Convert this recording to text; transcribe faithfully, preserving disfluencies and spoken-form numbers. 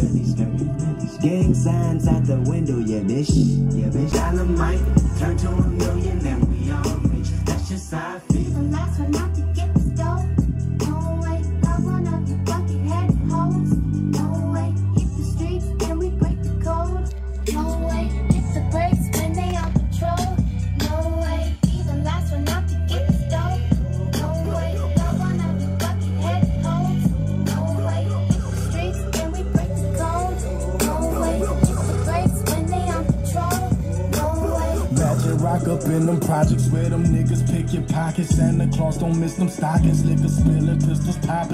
Gang signs out the window, yeah, bitch. Yeah, bitch. Dynamite, turn to a million and we all rich. That's just how I feel. The last one out to get the dough. No way, I run up the bucket, head holes. No way, hit the streets and we break the code. No way, hit the brakes when they on patrol. No way, be the last one out to get the dough. No way, I run up the bucket, head holes. No way, hit the streets and we break the code. No way, hit the brakes when they on patrol. No way. Magic rock up in them projects where them niggas pick your pockets. Santa Claus don't miss them stockings. Liquor spilling, pistols popping.